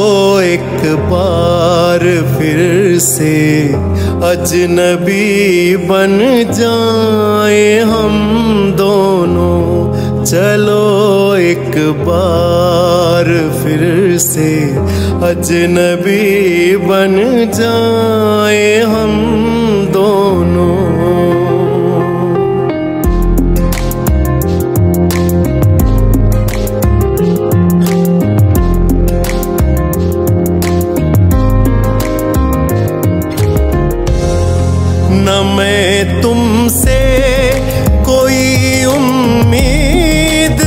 एक बार फिर से अजनबी बन जाए हम दोनों। चलो एक बार फिर से अजनबी बन जाए हम दोनों। न मैं तुमसे कोई उम्मीद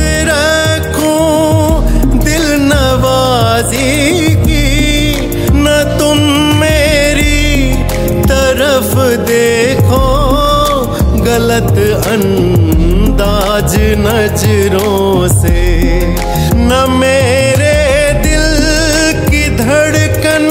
रखूं दिल नवाजी की, न तुम मेरी तरफ देखो गलत अंदाज नजरों से। न मेरे दिल की धड़कन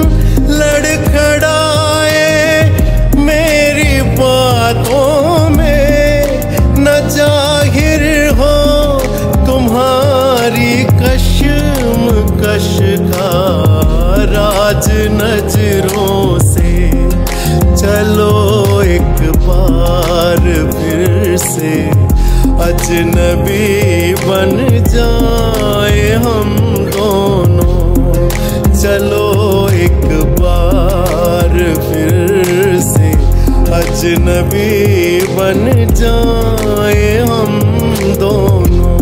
लड़खड़ाए मेरी बातों में, न जाहिर हो तुम्हारी कश्मकश का राज नजरों से। चलो एक बार फिर से अजनबी बन जाए हम दोनों। चलो एक बार फिर से अजनबी बन जाए हम दोनों।